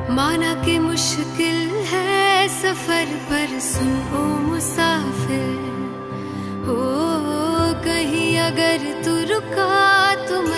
माना कि मुश्किल है सफर पर सुन ओ मुसाफिर, हो कहीं अगर तू रुका तो